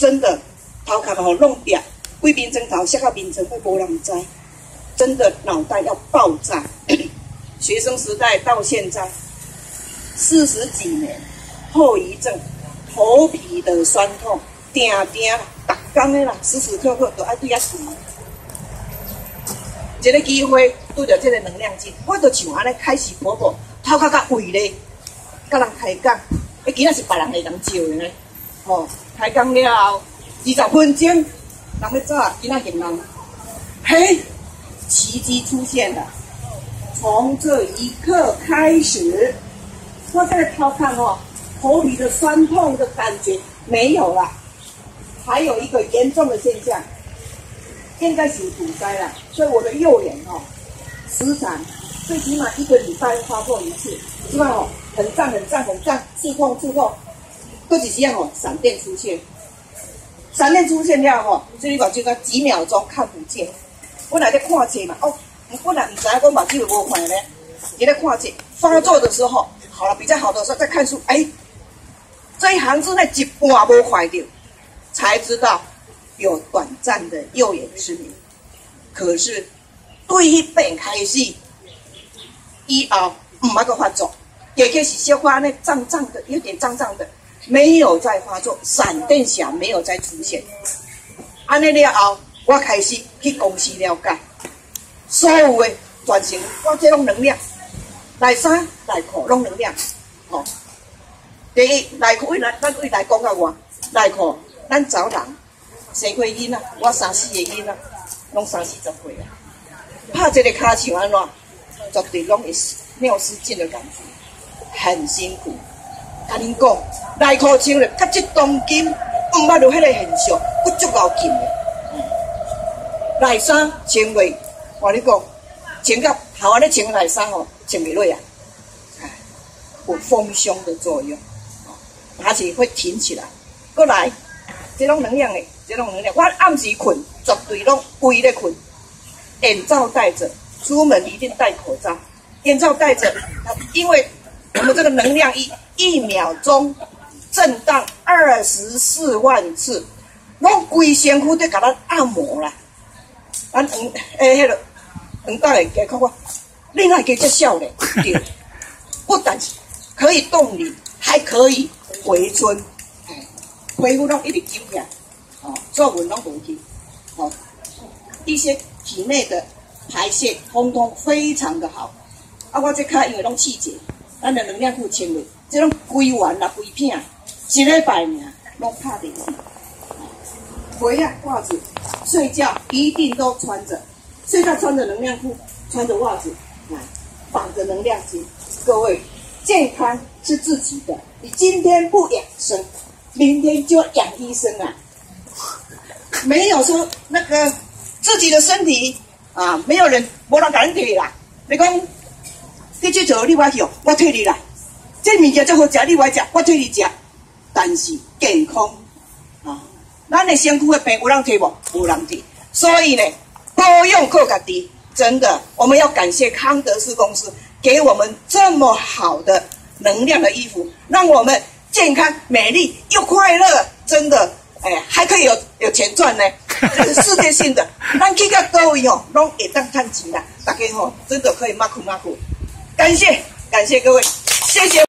真的头壳吼弄掉，规面砖头摔到面层会无人知，真的脑袋要爆炸。学生时代到现在40几年，后遗症，头皮的酸痛，定定逐天的啦，时时刻刻都爱对遐注意。一个机会拄着这个能量剂，我就像安尼开始婆婆头壳甲胃咧，甲人开讲，今仔是别人来人招的呢。哦，开讲了后20分钟，人要走，今仔型人，嘿，奇迹出现了。从这一刻开始，我这个调看哦，头皮的酸痛的感觉没有了。还有一个严重的现象，应该是堵塞了，所以我的右眼哦，时常最起码1个礼拜发作一次，基本上哦很胀很胀很胀，刺痛刺痛，过几时哦闪电出现，闪电出现了哦，这里把这个几秒钟看不见，我来在看册嘛哦。我哪唔知我目睭有无看呢？你在看册发作的时候，好了，比较好的时候再看书，哎，这一行字那一半无看到，才知道有短暂的右眼失明。可是对迄边开始以后唔捌个发作，也可以是小花那胀胀的，有点胀胀的，没有再发作，闪电侠没有再出现。安尼了后，我开始去公司了解。所有的全程，我这拢能量，内衫内裤拢能量。哦，第一内裤咱为来讲到我内裤，咱找人生过囡仔，我3、4个囡仔，拢30、40岁啊。拍这个骹像安怎，绝对拢会尿失禁的感觉，很辛苦。甲恁讲，内裤穿了，甲这当今唔捌有迄个现象，我足够劲的。内衫穿袂。我跟你讲，穿到头安尼穿内衫吼，穿袂落啊，有丰胸的作用，而且会挺起来。过来，这种能量的，这种能量，我暗时困，绝对拢规咧困，眼罩戴着，出门一定戴口罩，眼罩戴着，因为我们这个能量一秒钟震荡24万次，拢规身躯在给咱按摩啦，咱迄个。大个加看我，另外加只少嘞，对，不但可以冻龄，还可以回春，恢复拢一直紧起来，哦，皱纹拢无去，哦，一些体内的排泄通通非常的好。啊，我这卡因为拢气节，咱的能量库清了，这种规丸啦、规片，一礼拜尔拢拍进去。回来袜子，睡觉一定都穿着。睡觉穿着能量裤，穿着袜子，绑着能量巾。各位，健康是自己的，你今天不养生，明天就要养医生啊！没有说那个自己的身体啊，没有人无人敢摕啦。你讲，你去做你我去，我替你来。这物件最好食，你我食，我替你食。但是健康啊，咱的身躯的病有人摕无？无人摕。所以呢。多用靠家己，真的，我们要感谢康德士公司给我们这么好的能量的衣服，让我们健康、美丽又快乐。真的，哎，还可以有钱赚呢，这是世界性的。咱去到各位哦，拢会当赚钱啦，大家吼真的可以马苦马苦。感谢各位，谢谢。